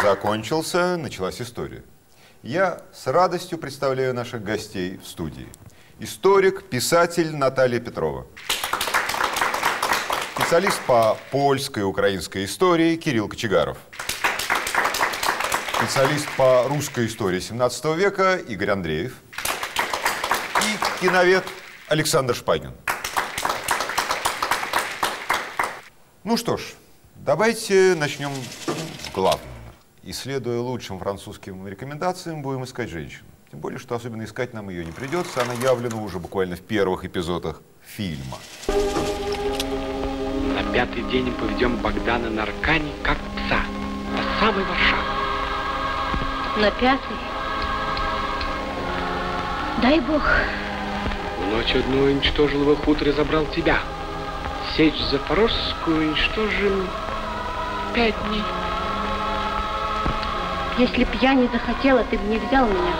закончился, началась история. Я с радостью представляю наших гостей в студии. Историк, писатель Наталья Петрова. Специалист по польской и украинской истории Кирилл Кочегаров. Специалист по русской истории 17 века Игорь Андреев. И киновед Александр Шпагин. Ну что ж, давайте начнем с главного. И следуя лучшим французским рекомендациям, будем искать женщину. Тем более, что особенно искать нам ее не придется. Она явлена уже буквально в первых эпизодах фильма. На пятый день мы поведем Богдана на Аркане, как пса, до самой Варшавы. На пятый? Дай Бог. В ночь одну уничтожил его хутор и забрал тебя. Сечь Запорожскую уничтожим 5 дней. Если б я не захотела, ты бы не взял меня.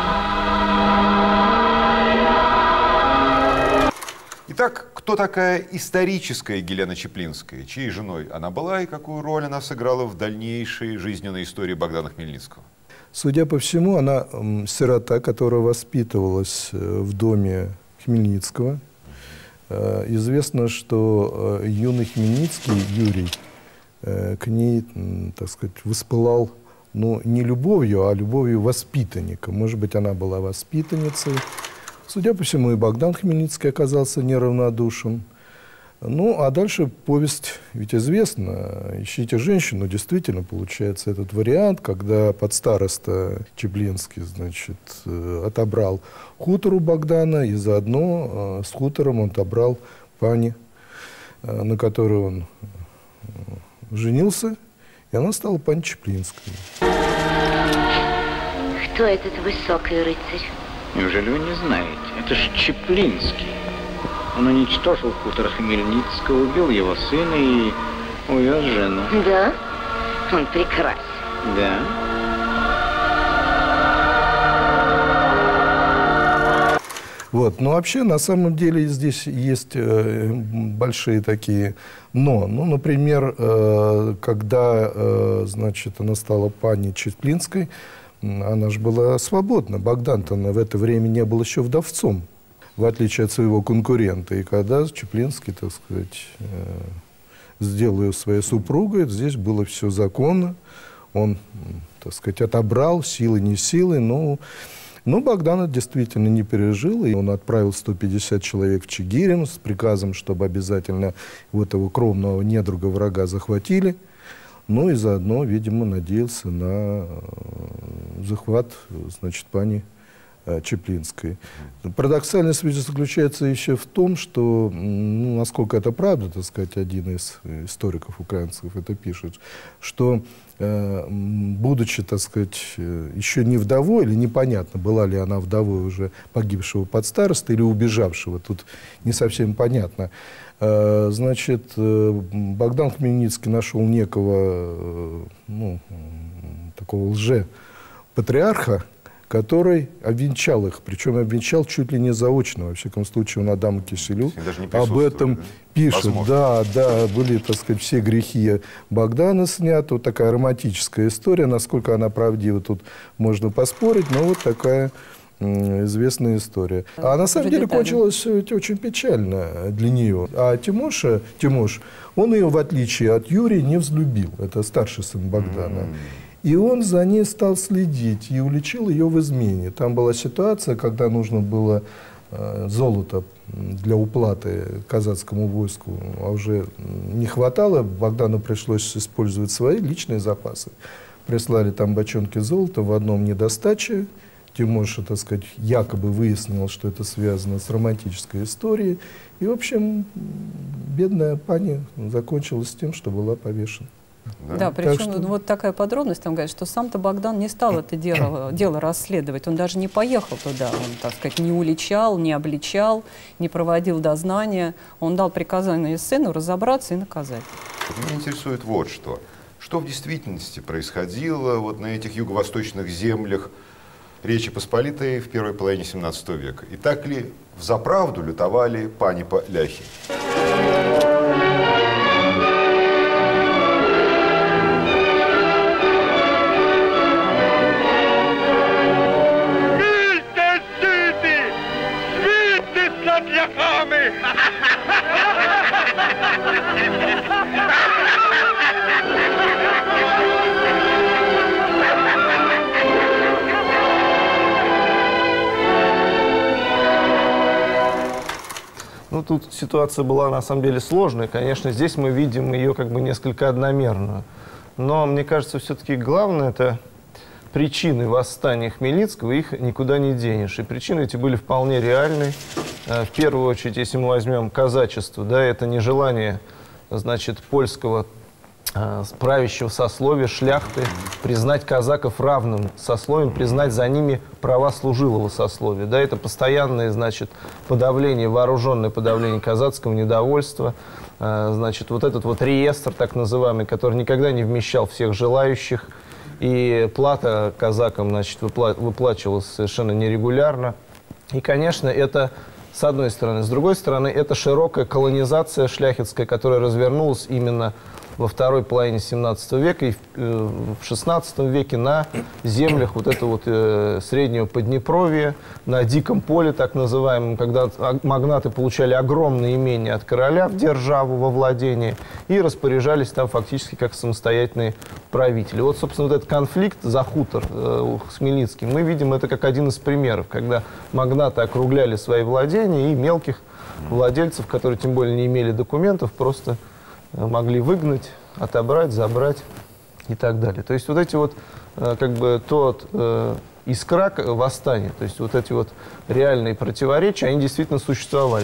Итак, кто такая историческая Елена Чаплинская? Чьей женой она была и какую роль она сыграла в дальнейшей жизненной истории Богдана Хмельницкого? Судя по всему, она сирота, которая воспитывалась в доме Хмельницкого. Известно, что юный Хмельницкий, Юрий, к ней, так сказать, воспылал, ну, не любовью, а любовью воспитанника. Может быть, она была воспитанницей. Судя по всему, и Богдан Хмельницкий оказался неравнодушен. Ну, а дальше повесть, ведь известна. «Ищите женщину», действительно получается этот вариант, когда подстароста Чаплинский, значит, отобрал хутор у Богдана, и заодно с хутором он отобрал пани, на которой он женился, и она стала пани Чаплинской. Кто этот высокий рыцарь? Неужели вы не знаете? Это же Чаплинский. Он уничтожил хутор Хмельницкого, убил его сына и увез жену. Да? Он прекрасен. Да. Вот. Но вообще, на самом деле, здесь есть большие такие «но». Ну, например, когда, значит, она стала пани Чаплинской, она же была свободна. Богдан-то в это время не был еще вдовцом, в отличие от своего конкурента. И когда Чаплинский, так сказать, сделал ее своей супругой, здесь было все законно. Он, так сказать, отобрал, силой, не силой, но Богдан это действительно не пережил. И он отправил 150 человек в Чигирин с приказом, чтобы обязательно этого кровного недруга врага захватили. Ну и заодно, видимо, надеялся на захват, значит, пани Чаплинской. Парадоксальность заключается еще в том, что, ну, насколько это правда, так сказать, один из историков украинцев это пишет, что, будучи, так сказать, еще не вдовой, или непонятно, была ли она вдовой уже погибшего подстароста или убежавшего, тут не совсем понятно, значит, Богдан Хмельницкий нашел некого, ну, такого лже-патриарха, который обвенчал их, причем обвенчал чуть ли не заочно. Во всяком случае, он Адаму Киселю об этом пишет. Возможно. Да, были, так сказать, все грехи Богдана сняты. Вот такая романтическая история. Насколько она правдива, тут можно поспорить, но вот такая известная история. А на самом деле кончилось ведь очень печально для нее. А Тимош, он ее, в отличие от Юрия, не взлюбил. Это старший сын Богдана. И он за ней стал следить и уличил ее в измене. Там была ситуация, когда нужно было золото для уплаты казацкому войску, а уже не хватало. Богдану пришлось использовать свои личные запасы. Прислали там бочонки золота, в одном недостача. Тимоша, так сказать, якобы выяснил, что это связано с романтической историей. И, в общем, бедная пани закончилась тем, что была повешена. Да, причем вот такая подробность, там говорит, что сам-то Богдан не стал это дело расследовать, он даже не поехал туда, он, так сказать, не уличал, не обличал, не проводил дознания, он дал приказание сыну разобраться и наказать. Меня интересует вот что. Что в действительности происходило вот на этих юго-восточных землях Речи Посполитой в первой половине 17 века? И так ли взаправду лютовали пани-ляхи? Вперед, ляхамы! Ну, тут ситуация была, на самом деле, сложная. Конечно, здесь мы видим ее как бы несколько одномерную. Но, мне кажется, все-таки главное – это причины восстания Хмельницкого, их никуда не денешь. И причины эти были вполне реальны. В первую очередь, если мы возьмем казачество, да, это нежелание, значит, польского правящего сословия, шляхты, признать казаков равным сословием, признать за ними права служилого сословия. Да, это постоянное, значит, подавление, вооруженное подавление казацкого недовольства. Значит, вот этот вот реестр, так называемый, который никогда не вмещал всех желающих, и плата казакам, значит, выплачивалась совершенно нерегулярно. И, конечно, это с одной стороны. С другой стороны, это широкая колонизация шляхетская, которая развернулась именно во второй половине 17 века и в 16 веке на землях вот этого вот среднего Поднепровья, на диком поле, так называемом, когда магнаты получали огромные имения от короля в державу, во владение, и распоряжались там фактически как самостоятельные правители. Вот, собственно, вот этот конфликт за хутор с Хмельницким, мы видим это как один из примеров, когда магнаты округляли свои владения, и мелких владельцев, которые тем более не имели документов, просто могли выгнать, отобрать, забрать и так далее. То есть вот эти вот, как бы, тот искра восстания, то есть вот эти вот реальные противоречия, они действительно существовали.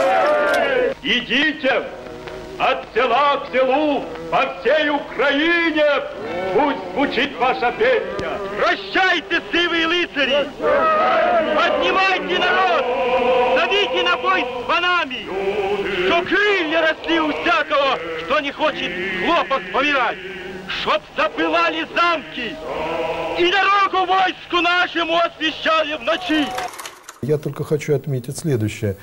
Идите от села к селу по всей Украине, пусть звучит ваша песня. Прощайте, сивые рыцари! Поднимайте народ! Зовите на бой с звонами! Что крылья росли у всякого, кто не хочет хлопот помирать! Чтоб запылали замки и дорогу войску нашему освещали в ночи! Я только хочу отметить следующее.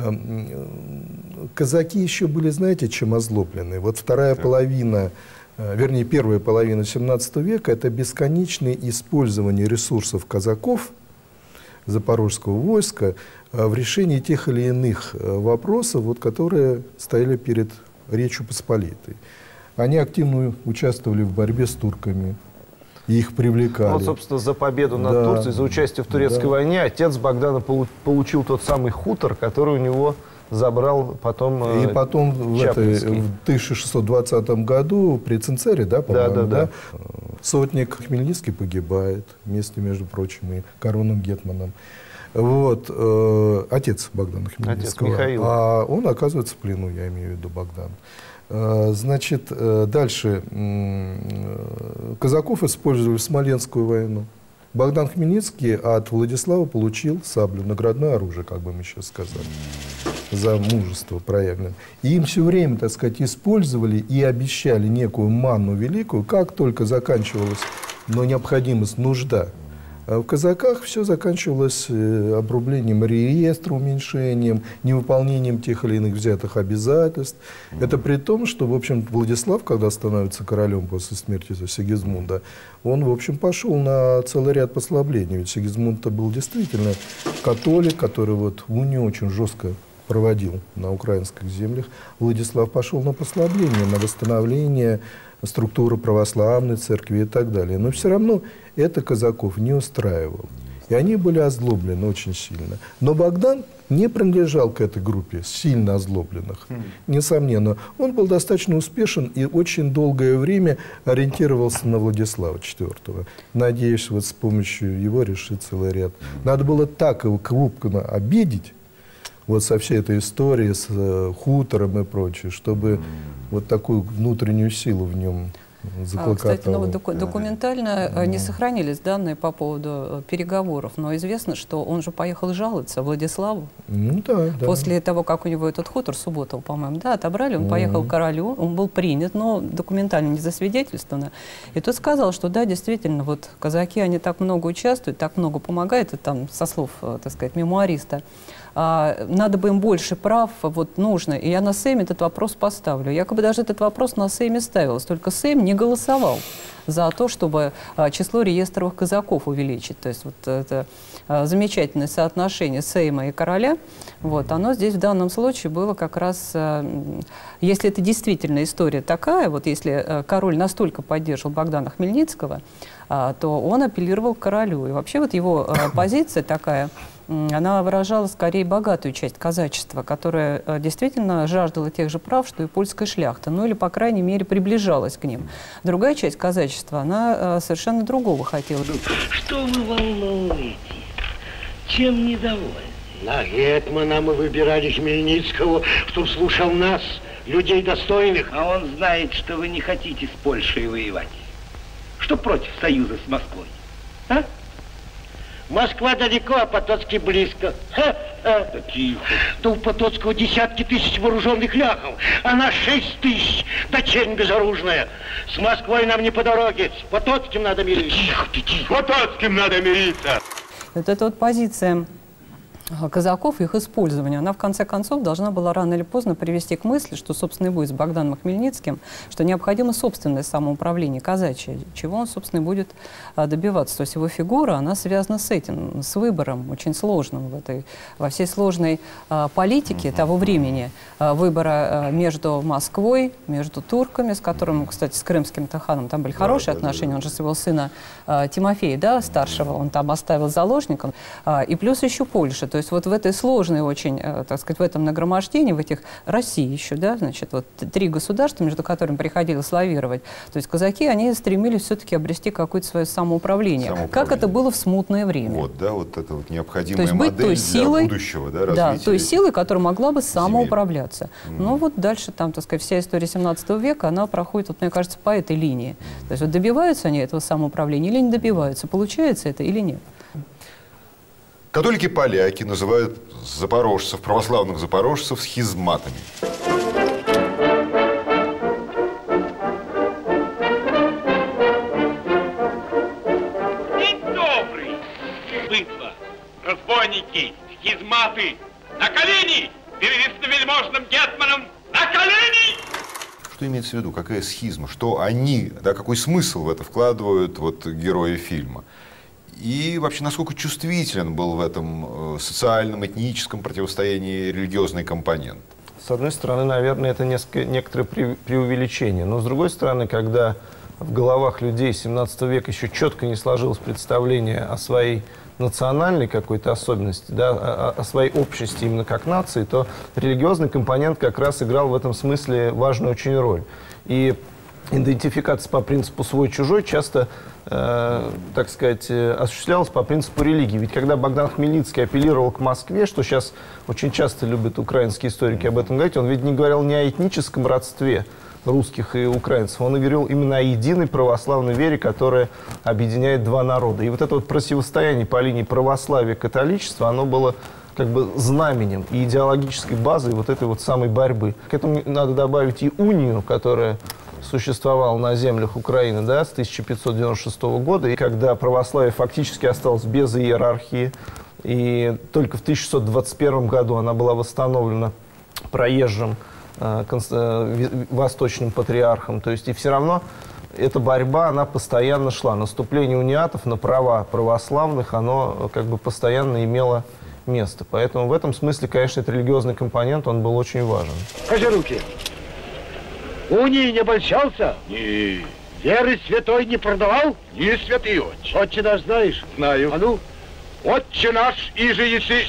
Казаки еще были, знаете, чем озлоблены. Вот вторая половина, вернее, первая половина 17 века – это бесконечное использование ресурсов казаков, запорожского войска, в решении тех или иных вопросов, вот, которые стояли перед Речью Посполитой. Они активно участвовали в борьбе с турками. Их привлекали. Вот, собственно, за победу над Турцией, за участие в турецкой войне отец Богдана получил тот самый хутор, который у него забрал потом И потом в 1620 году при Цинцере, да, по-моему, да, сотник Хмельницкий погибает вместе, между прочим, и коронным гетманом. Вот, отец Богдана Хмельницкого. Отец Михаил. А он оказывается в плену, я имею в виду Богдан. Значит, дальше. Казаков использовали в Смоленскую войну. Богдан Хмельницкий от Владислава получил саблю, наградное оружие, как бы мы сейчас сказали, за мужество проявленное. И им все время, так сказать, использовали и обещали некую манну великую, как только заканчивалась, но необходимость, нужда. А в казаках все заканчивалось обрублением реестра, уменьшением, невыполнением тех или иных взятых обязательств. Это при том, что, в общем, Владислав, когда становится королем после смерти Сигизмунда, он, в общем, пошел на целый ряд послаблений. Ведь Сигизмунд-то был действительно католик, который вот унию очень жестко проводил на украинских землях. Владислав пошел на послабление, на восстановление структуры православной церкви и так далее. Но все равно это казаков не устраивало. И они были озлоблены очень сильно. Но Богдан не принадлежал к этой группе сильно озлобленных. Несомненно. Он был достаточно успешен и очень долгое время ориентировался на Владислава IV. Надеюсь, вот с помощью его решить целый ряд. Надо было так его крупно обидеть, вот со всей этой историей, с хутором и прочее, чтобы вот такую внутреннюю силу в нем заклокотало. Кстати, ну, документально не сохранились данные по поводу переговоров, но известно, что он же поехал жаловаться Владиславу. Ну, да. После того, как у него этот хутор, Субботов, по-моему, да, отобрали, он поехал к королю, он был принят, но документально не засвидетельствовано. И тот сказал, что да, действительно, вот казаки, они так много участвуют, так много помогают, это там со слов, так сказать, мемуариста. надо бы им больше прав, вот нужно. И я на Сейме этот вопрос поставлю. Якобы даже этот вопрос на Сейме ставился, только Сейм не голосовал за то, чтобы число реестровых казаков увеличить. То есть вот это замечательное соотношение Сейма и короля, вот, оно здесь в данном случае было как раз, если это действительно история такая, вот если король настолько поддерживал Богдана Хмельницкого, то он апеллировал к королю. И вообще вот его позиция такая, она выражала скорее богатую часть казачества, которая действительно жаждала тех же прав, что и польская шляхта, ну или, по крайней мере, приближалась к ним. Другая часть казачества, она совершенно другого хотела. Что вы волнуетесь? Чем недовольны? На гетмана мы выбирали Хмельницкого, чтоб слушал нас, людей достойных. А он знает, что вы не хотите с Польшей воевать. Что против союза с Москвой? А? Москва далеко, а Потоцкий близко. Да тихо. Да у Потоцкого десятки тысяч вооруженных ляхов, а нас 6 тысяч, да чернь безоружная. С Москвой нам не по дороге, с Потоцким надо мириться. Тихо, тихо. С Потоцким надо мириться. Вот эта вот позиция казаков, их использование, она в конце концов должна была рано или поздно привести к мысли, что, собственно, и будет с Богданом Хмельницким, что необходимо собственное самоуправление казачье, чего он, собственно, и будет добиваться. То есть его фигура, она связана с этим, с выбором очень сложным во всей сложной политике того времени, выбора между Москвой, между турками, с которым, кстати, с крымским ханом там были хорошие отношения, он же своего сына Тимофея, да, старшего, он там оставил заложником, и плюс еще Польша. То есть вот в этой сложной очень, так сказать, в этом нагромождении, в этих России еще, да, значит, вот 3 государства, между которыми приходилось лавировать, то есть казаки, они стремились все-таки обрести какое-то свое самоуправление. Как это было в смутное время. Вот, да, вот это вот необходимая то есть быть модель той силой, для будущего, да, развития. Да, той силой, которая могла бы самоуправляться. Ну вот дальше там, так сказать, вся история 17 века, она проходит, вот, мне кажется, по этой линии. То есть вот добиваются они этого самоуправления или не добиваются, получается это или нет. Католики-поляки называют запорожцев, православных запорожцев, схизматами. День добрый! Быдло, разбойники, схизматы, на колени! Перед вельможным гетманом, на колени! Что имеется в виду? Какая схизма? Что они, да, какой смысл в это вкладывают вот герои фильма? И вообще, насколько чувствителен был в этом социальном, этническом противостоянии религиозный компонент? С одной стороны, наверное, это некоторое преувеличение. Но с другой стороны, когда в головах людей 17 века еще четко не сложилось представление о своей национальной какой-то особенности, да, о своей общности именно как нации, то религиозный компонент как раз играл в этом смысле важную очень роль. И идентификация по принципу свой-чужой часто, так сказать, осуществлялась по принципу религии. Ведь когда Богдан Хмельницкий апеллировал к Москве, что сейчас очень часто любят украинские историки об этом говорить, он ведь не говорил ни о этническом родстве русских и украинцев, он говорил именно о единой православной вере, которая объединяет два народа. И вот это вот противостояние по линии православия и католичества, оно было как бы знаменем и идеологической базой вот этой вот самой борьбы. К этому надо добавить и унию, которая существовал на землях Украины, да, с 1596 года, и когда православие фактически осталось без иерархии, и только в 1621 году она была восстановлена проезжим восточным патриархом. То есть и все равно эта борьба, она постоянно шла. Наступление униатов на права православных, оно как бы постоянно имело место. Поэтому в этом смысле, конечно, этот религиозный компонент, он был очень важен. Покажи руки. Унии не обольщался? Не. Веры святой не продавал? Не, святый отче. Отче наш знаешь? Знаю. А ну? Отче наш, иже еси...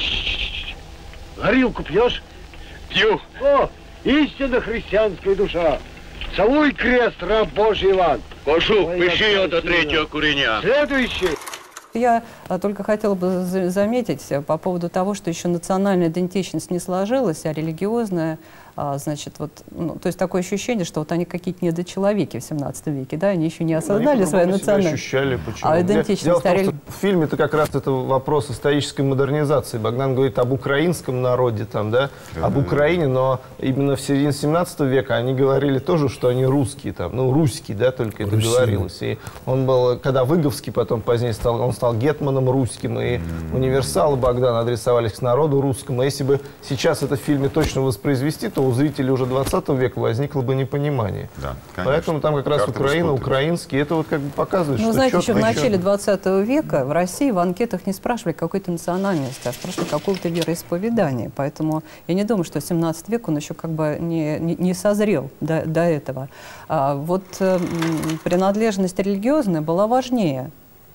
Горилку пьешь? Пью. О, истинно христианская душа. Целуй крест, раб Божий Иван. Кошу, Ой, пиши я до третьего куреня. Следующий. Я только хотела бы заметить по поводу того, что еще национальная идентичность не сложилась, а религиозная, значит, вот, ну, то есть такое ощущение, что вот они какие-то недочеловеки в 17 веке, да, они еще не осознали свою национальность. Ощущали, почему? А идентичность. Дело в том, что в фильме это как раз это вопрос исторической модернизации. Богдан говорит об украинском народе, там, да, об Украине, но именно в середине 17 века они говорили тоже, что они русские, там, ну, русские, да, только это говорилось. И он был, когда Выговский потом позднее стал стал гетманом русским, и универсалы Богдана адресовались к народу русскому. Если бы сейчас это в фильме точно воспроизвести, то у зрителей уже 20 века возникло бы непонимание. Да, поэтому там как раз Украина, украинский, это вот как бы показывает, ну, что знаете, еще в четко начале 20 века в России в анкетах не спрашивали какой-то национальности, а спрашивали какого-то вероисповедания. Поэтому я не думаю, что 17 век он еще как бы не созрел до этого. Вот принадлежность религиозная была важнее.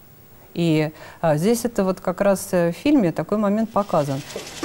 И здесь это вот как раз в фильме такой момент показан.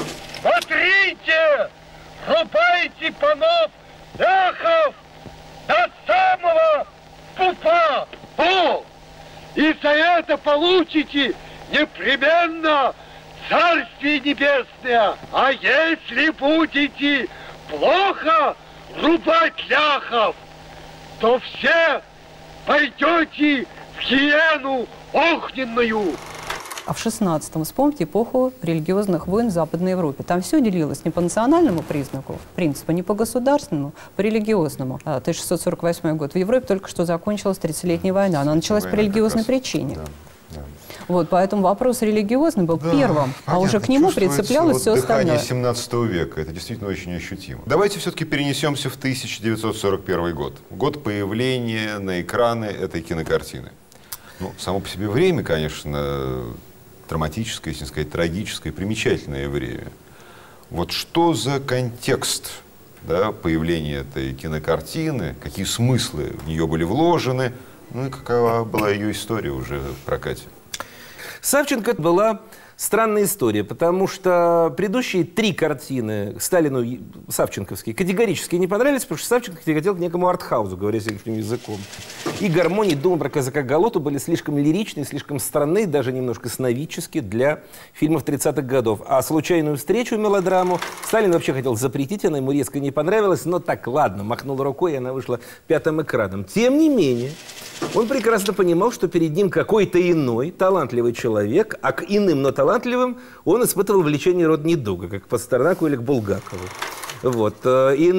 Смотрите! Рубайте панов, ляхов до самого пупа! Пол! И за это получите непременно Царствие Небесное! А если будете плохо рубать ляхов, то все пойдете в гиену огненную. А в 16-м вспомните эпоху религиозных войн в Западной Европе. Там все делилось не по национальному признаку, принципу, не по государственному, по религиозному. 1648 год. В Европе только что закончилась 30-летняя война. Она началась по религиозной причине. Вот, поэтому вопрос религиозный был первым, а уже к нему прицеплялось все остальное. Дыхание 17 века, это действительно очень ощутимо. Давайте все-таки перенесемся в 1941 год. Год появления на экраны этой кинокартины. Ну, само по себе время, конечно, драматическое, если не сказать, трагическое, примечательное время. Вот что за контекст, да, появления этой кинокартины, какие смыслы в нее были вложены, ну и какова была ее история уже в прокате? Савченко была странная история, потому что предыдущие 3 картины Сталину савченковские категорически не понравились, потому что Савченко хотел к некому артхаузу, говоря сегодняшним языком. И гармонии «Дома про казака Галоту» были слишком лиричные, слишком странные, даже немножко сновидческие для фильмов 30-х годов. А «Случайную встречу», мелодраму, Сталин вообще хотел запретить, она ему резко не понравилась, но так, ладно, махнул рукой, и она вышла 5-м экраном. Тем не менее, он прекрасно понимал, что перед ним какой-то иной, талантливый человек, а к иным, но талантливым он испытывал влечение род-недуга, как к Пастернаку или к Булгакову. Вот. И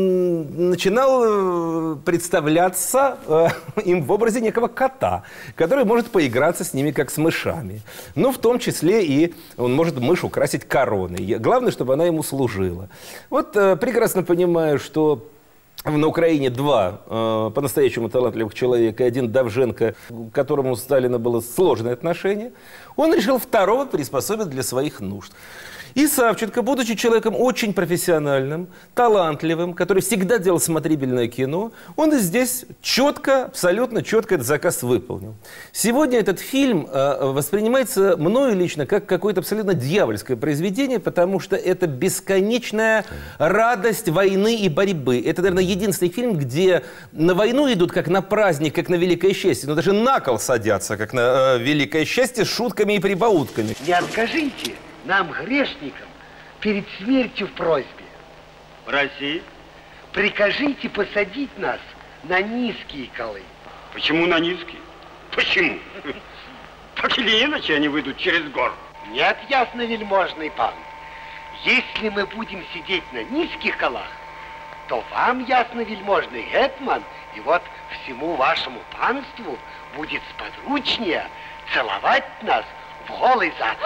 начинал представляться им в образе некого кота, который может поиграться с ними, как с мышами. Но в том числе и он может мышь украсить короной. Главное, чтобы она ему служила. Вот прекрасно понимаю, что на Украине 2 по-настоящему талантливых человека и 1 Довженко, к которому у Сталина было сложное отношение, он решил 2-го приспособить для своих нужд. И Савченко, будучи человеком очень профессиональным, талантливым, который всегда делал смотрибельное кино, он и здесь четко, абсолютно четко этот заказ выполнил. Сегодня этот фильм воспринимается мною лично как какое-то абсолютно дьявольское произведение, потому что это бесконечная радость войны и борьбы. Это, наверное, единственный фильм, где на войну идут как на праздник, как на великое счастье, но даже на кол садятся, как на великое счастье, с шутками и прибаутками. Не откажите нам, грешникам, перед смертью в просьбе. Проси. Прикажите посадить нас на низкие колы. Почему на низкие? Почему? Так или иначе они выйдут через гору. Нет, ясновельможный пан. Если мы будем сидеть на низких колах, то вам, ясновельможный гетман, и вот всему вашему панству будет сподручнее целовать нас в голый зад.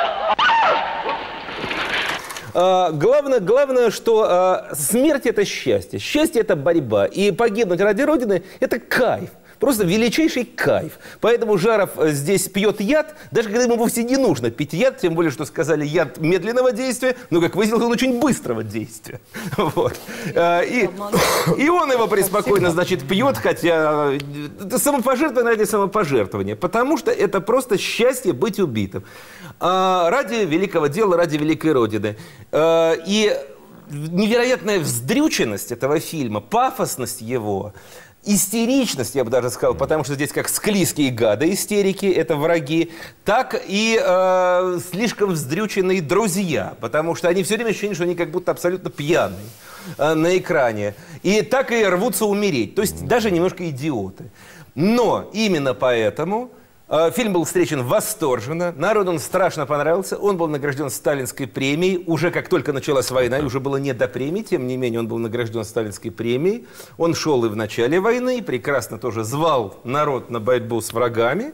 Главное, что смерть – это счастье. Счастье – это борьба. И погибнуть ради Родины – это кайф. Просто величайший кайф. Поэтому Жаров здесь пьет яд, даже когда ему вовсе не нужно пить яд, тем более, что сказали яд медленного действия, но, как выяснилось, он очень быстрого действия. Вот. И он его преспокойно, значит, пьет, хотя это самопожертвование ради самопожертвования, потому что это просто счастье быть убитым. Ради великого дела, ради великой Родины. И невероятная вздрюченность этого фильма, пафосность его, истеричность, я бы даже сказал, потому что здесь как склизкие гады истерики, это враги, так и слишком вздрюченные друзья, потому что они все время ощущение, что они как будто абсолютно пьяные на экране. И так и рвутся умереть, то есть даже немножко идиоты. Но именно поэтому фильм был встречен восторженно, народу он страшно понравился, он был награжден Сталинской премией, уже как только началась война, и уже было не до премии, тем не менее он был награжден Сталинской премией, он шел и в начале войны, прекрасно тоже звал народ на борьбу с врагами,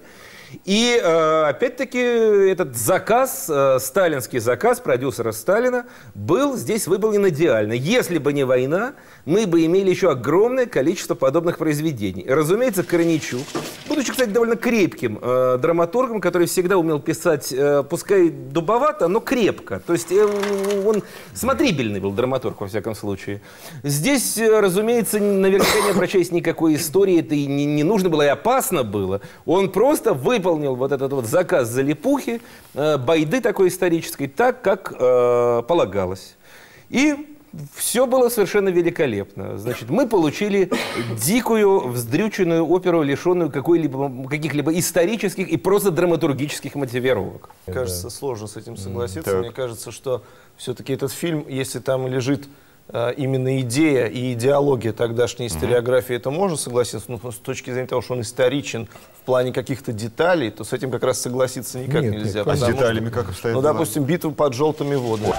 И опять-таки этот заказ, сталинский заказ продюсера Сталина, был здесь выполнен идеально. Если бы не война, мы бы имели еще огромное количество подобных произведений. И, разумеется, Корнейчук, будучи, кстати, довольно крепким драматургом, который всегда умел писать, пускай дубовато, но крепко. То есть он смотрибельный был драматург, во всяком случае. Здесь, разумеется, наверняка не обращаясь никакой истории, это и не нужно было, и опасно было. Он просто выполнил вот этот вот заказ залипухи, байды такой исторической, так, как полагалось. И все было совершенно великолепно. Значит, мы получили дикую, вздрюченную оперу, лишенную каких-либо исторических и просто драматургических мотивировок. Мне кажется, сложно с этим согласиться. Мне кажется, что все-таки этот фильм, если там лежит именно идея и идеология тогдашней историографии, это можно согласиться, но с точки зрения того, что он историчен в плане каких-то деталей, то с этим как раз согласиться никак нельзя. А с деталями как обстоят дела? Ну, допустим, битва под желтыми водами.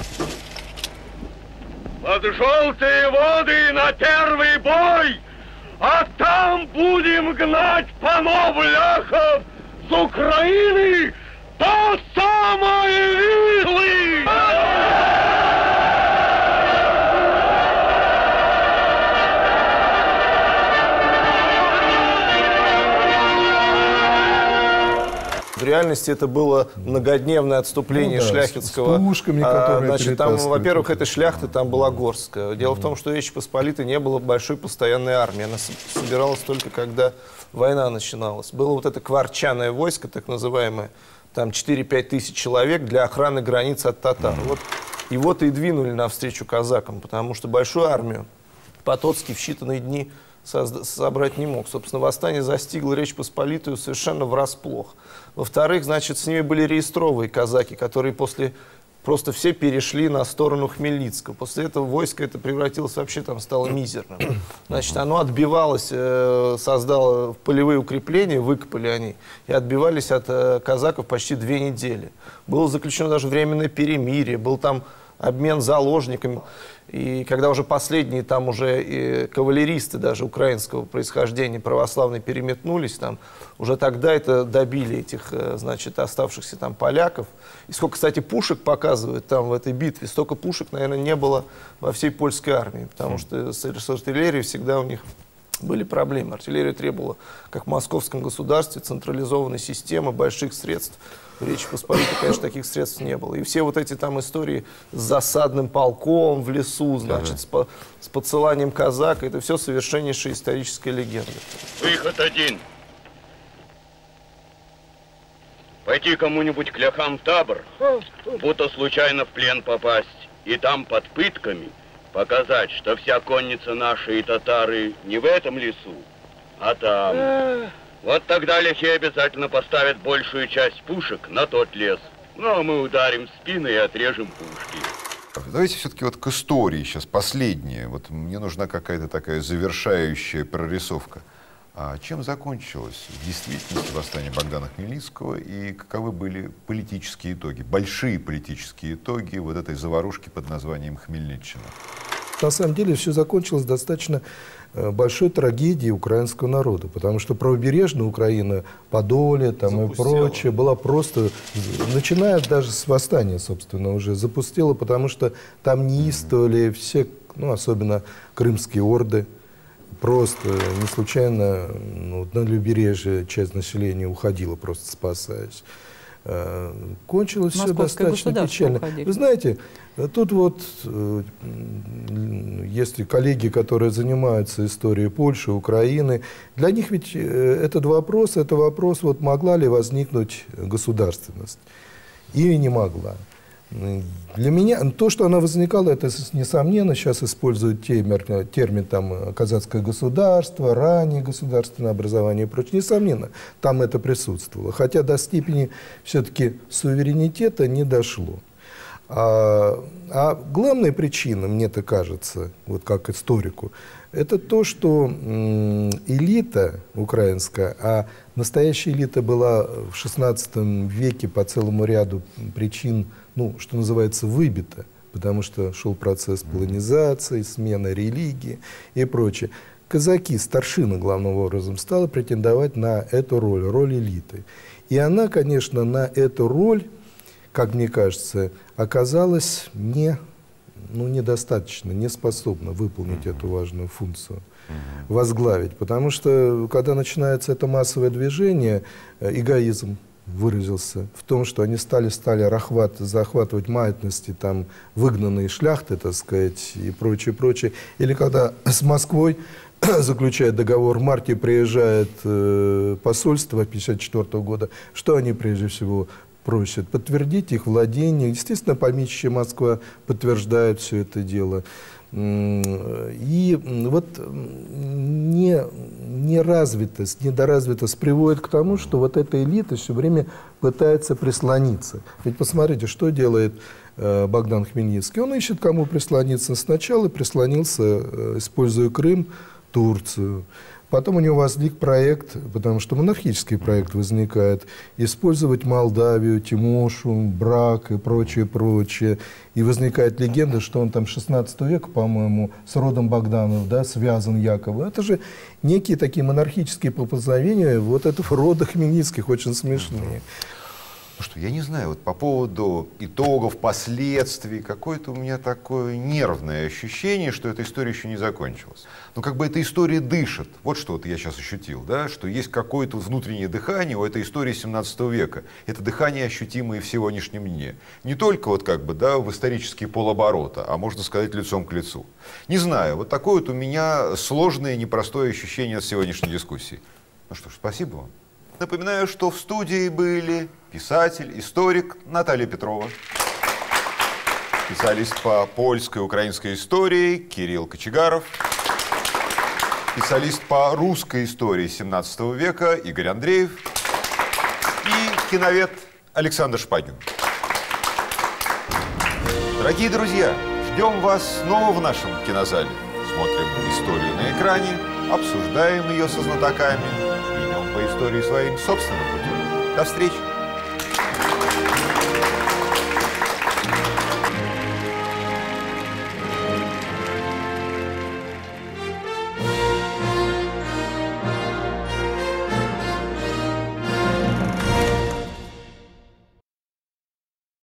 Под желтые воды на первый бой, а там будем гнать панов ляхов с Украины до самой Вислы! В реальности это было многодневное отступление шляхетского. С пушками, которые значит, там, во-первых, эта шляхта там была горская. Дело в том, что Речи Посполитой не было большой постоянной армии. Она собиралась только когда война начиналась. Было вот это кварчаное войско, так называемое, там 4-5 тысяч человек для охраны границ от татар. Вот и двинули навстречу казакам, потому что большую армию Потоцкий в считанные дни собрать не мог. Собственно, восстание застигло Речь Посполитую совершенно врасплох. Во-вторых, значит, с ними были реестровые казаки, которые просто все перешли на сторону Хмельницкого. После этого войско это превратилось вообще, там стало мизерным. Значит, оно отбивалось, создало полевые укрепления, выкопали они, и отбивались от казаков почти 2 недели. Было заключено даже временное перемирие, был там обмен заложниками. И когда уже последние там уже и кавалеристы даже украинского происхождения православные переметнулись, там, уже тогда это добили этих, значит, оставшихся там поляков. И сколько, кстати, пушек показывают там в этой битве, столько пушек, наверное, не было во всей польской армии, потому что с артиллерией всегда у них были проблемы. Артиллерия требовала, как в московском государстве, централизованной системы, больших средств. В Речи Посполитой, конечно, таких средств не было. И все вот эти там истории с засадным полком в лесу, значит, с подсыланием казака, это все совершеннейшая историческая легенда. Выход один. Пойти кому-нибудь к ляхам в табор, будто случайно в плен попасть, и там под пытками показать, что вся конница наша и татары не в этом лесу, а там. Вот тогда ляхи обязательно поставят большую часть пушек на тот лес. Ну, а мы ударим в спины и отрежем пушки. Давайте все-таки вот к истории сейчас, последнее. Вот мне нужна какая-то такая завершающая прорисовка. А чем закончилось в действительности восстание Богдана Хмельницкого и каковы были политические итоги, большие политические итоги вот этой заварушки под названием Хмельниччина? На самом деле все закончилось достаточно большой трагедией украинского народа, потому что правобережная Украина, Подолье там и прочее, была просто, начиная даже с восстания, собственно, уже запустила, потому что там неистовали все, ну, особенно крымские орды, просто не случайно на левобережье часть населения уходила, просто спасаясь. Кончилось все достаточно печально. Уходили. Вы знаете, тут вот, если коллеги, которые занимаются историей Польши, Украины, для них ведь это вопрос, вот могла ли возникнуть государственность? Или не могла. Для меня то, что она возникала, это несомненно, сейчас используют термин там, казацкое государство, раннее государственное образование и прочее. Несомненно, там это присутствовало. Хотя до степени все-таки суверенитета не дошло. А главная причина, мне так кажется, вот как историку, это то, что элита украинская, а настоящая элита была в XVI веке по целому ряду причин, ну, что называется, выбита, потому что шел процесс полонизации, смена религии и прочее. казаки, старшина главным образом, стала претендовать на эту роль элиты. И она, конечно, на эту роль, как мне кажется, оказалась недостаточно, не способна выполнить эту важную функцию, возглавить. Потому что, когда начинается это массовое движение, эгоизм выразился в том, что они стали захватывать маятности, там, выгнанные шляхты, так сказать, и прочее, прочее. Или когда с Москвой заключает договор, в марте приезжает посольство 1954 года, что они прежде всего просят? Подтвердить их владение. Естественно, помещичья Москва подтверждает все это дело. И вот неразвитость, недоразвитость приводит к тому, что вот эта элита все время пытается прислониться. Ведь посмотрите, что делает Богдан Хмельницкий. Он ищет, кому прислониться. Сначала прислонился, используя Крым, Турцию. Потом у него возник проект, потому что монархический проект возникает, использовать Молдавию, Тимошу, брак и прочее, прочее. И возникает легенда, что он там 16 века, по-моему, с родом Богданов, да, связан якобы. Это же некие такие монархические поползновения вот этого рода Хмельницких, очень смешные. Ну что, я не знаю, вот по поводу итогов, последствий, какое-то у меня такое нервное ощущение, что эта история еще не закончилась. Но как бы эта история дышит. Вот что вот я сейчас ощутил, да, что есть какое-то внутреннее дыхание у этой истории 17 века. Это дыхание ощутимо и в сегодняшнем дне. Не только вот как бы, да, в исторические полоборота, а можно сказать лицом к лицу. Не знаю, вот такое вот у меня сложное, непростое ощущение от сегодняшней дискуссии. Ну что ж, спасибо вам. Напоминаю, что в студии были писатель, историк Наталья Петрова, специалист по польской и украинской истории Кирилл Кочегаров, специалист по русской истории 17 века Игорь Андреев и киновед Александр Шпагин. Дорогие друзья, ждем вас снова в нашем кинозале. Смотрим историю на экране, обсуждаем ее со знатоками, идем по истории своим собственным путем. До встречи!